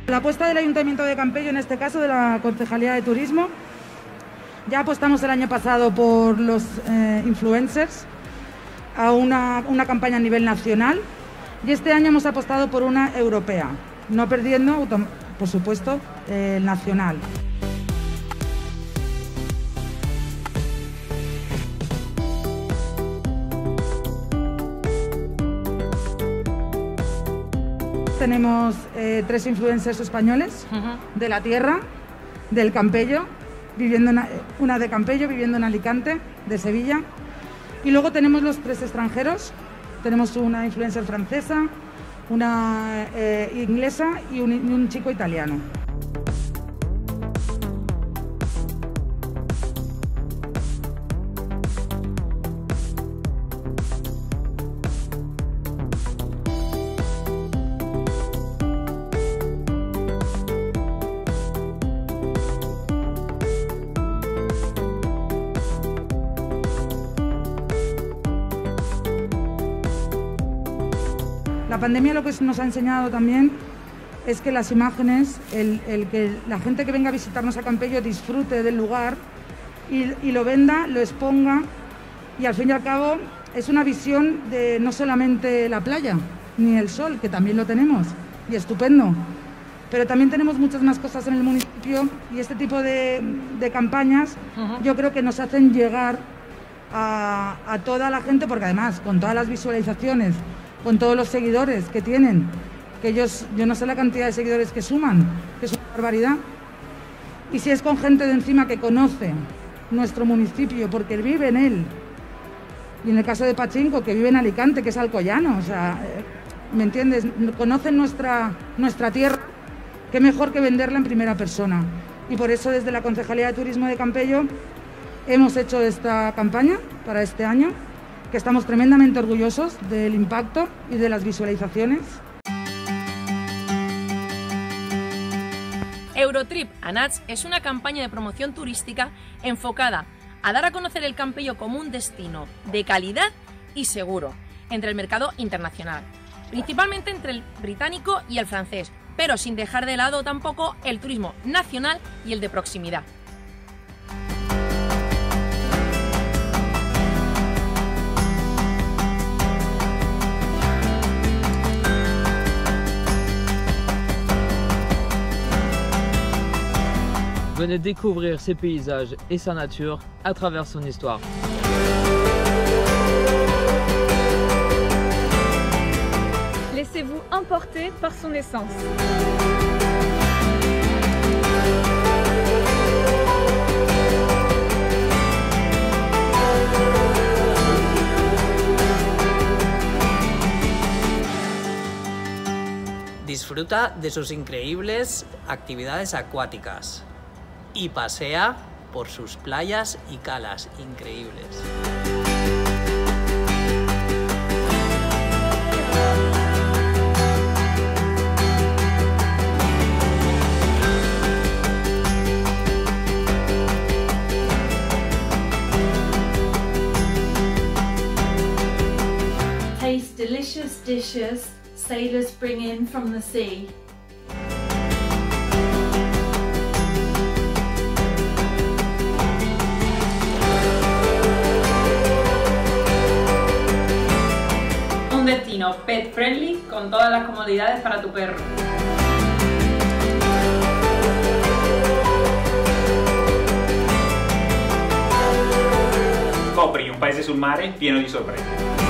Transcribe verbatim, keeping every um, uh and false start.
La apuesta del Ayuntamiento de Campello, en este caso de la Concejalía de Turismo, ya apostamos el año pasado por los eh, influencers a una, una campaña a nivel nacional y este año hemos apostado por una europea, no perdiendo, por supuesto, eh, el nacional. Tenemos eh, tres influencers españoles uh-huh. de la tierra, del Campello, viviendo en, una de Campello, viviendo en Alicante, de Sevilla. Y luego tenemos los tres extranjeros. Tenemos una influencer francesa, una eh, inglesa y un, y un chico italiano. La pandemia lo que nos ha enseñado también es que las imágenes, el, el que la gente que venga a visitarnos a Campello disfrute del lugar y, y lo venda, lo exponga y al fin y al cabo es una visión de no solamente la playa ni el sol, que también lo tenemos y estupendo, pero también tenemos muchas más cosas en el municipio y este tipo de, de campañas uh-huh. yo creo que nos hacen llegar a, a toda la gente, porque además con todas las visualizaciones, con todos los seguidores que tienen, que ellos, yo no sé la cantidad de seguidores que suman, que es una barbaridad, y si es con gente de encima que conoce nuestro municipio porque vive en él, y en el caso de Pachinko, que vive en Alicante, que es alcoyano, o sea, ¿me entiendes? Conocen nuestra, nuestra tierra, qué mejor que venderla en primera persona, y por eso desde la Concejalía de Turismo de Campello hemos hecho esta campaña para este año, que estamos tremendamente orgullosos del impacto y de las visualizaciones. Eurotrip Anats es una campaña de promoción turística enfocada a dar a conocer el Campello como un destino de calidad y seguro entre el mercado internacional, principalmente entre el británico y el francés, pero sin dejar de lado tampoco el turismo nacional y el de proximidad. Venez découvrir ses paysages et sa nature à travers son histoire. Laissez-vous emporter par son essence. Disfruta de sus increíbles actividades acuáticas y pasea por sus playas y calas increíbles. Taste delicious dishes sailors bring in from the sea. Un destino pet friendly con todas las comodidades para tu perro. Scopri un paese sul mare pieno di sorprese.